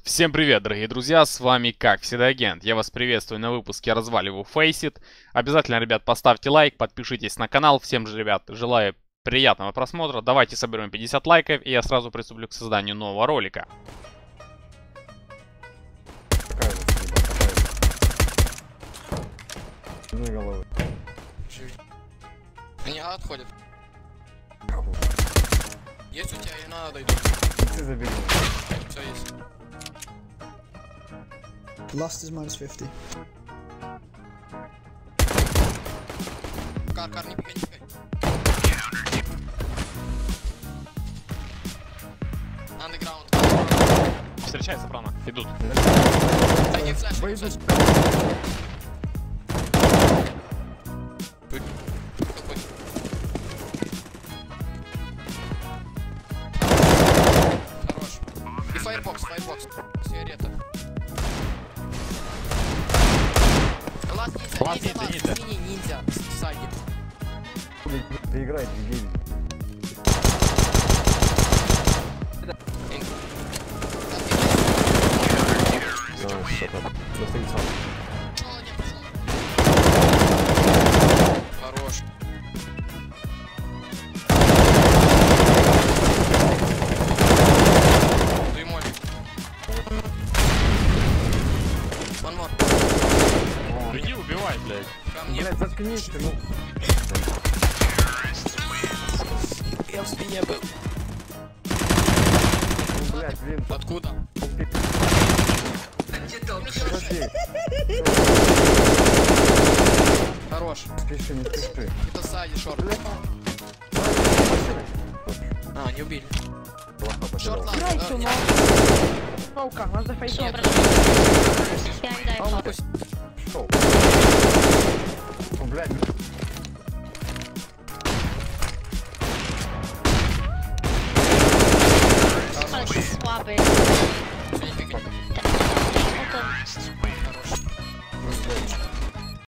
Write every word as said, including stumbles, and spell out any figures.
Всем привет, дорогие друзья, с вами как всегда Агент. Я вас приветствую на выпуске разваливаю Faceit. Обязательно, ребят, поставьте лайк, подпишитесь на канал. Всем же, ребят, желаю приятного просмотра. Давайте соберем пятьдесят лайков, и я сразу приступлю к созданию нового ролика. Такая же стрельба, такая же. Одной головы. Они отходят. Есть у тебя, и надо дойду. Ты забери. Все есть. Last is minus fifty. Кар, кар, не пикай, не пикай. Underground. Встречается прямо, идут. Дай не флеш, не Выйду. флеш. Какой? Хорош. И фаербокс, фаербокс. Сигарета. Ласт ниндзя, Ласт ниндзя, ниндзя, ласт, извини, ниндзя. Сзади. Ты играешь в гейм. Достаю сам. Хорош. Ты мой. One more. Иди убивай, блядь. Ко мне. Блять, заткнись ты, ну. Я в спине был. Ну, блять, блин. Откуда? Подожди. Хорош. Спеши, не спеши. Это сзади, шорт. А, не убили. Плохо Шорт, потерял. ладно. Right, э, нет. Smoke, was the face Нет. Behind that Он shot. пусть- Шел. Ну, блядь. Let's swap it.